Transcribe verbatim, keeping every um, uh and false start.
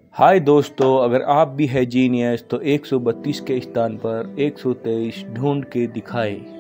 हाय दोस्तों, अगर आप भी है जीनियस तो एक सौ बत्तीस के स्थान पर एक सौ तेईस ढूंढ के दिखाए।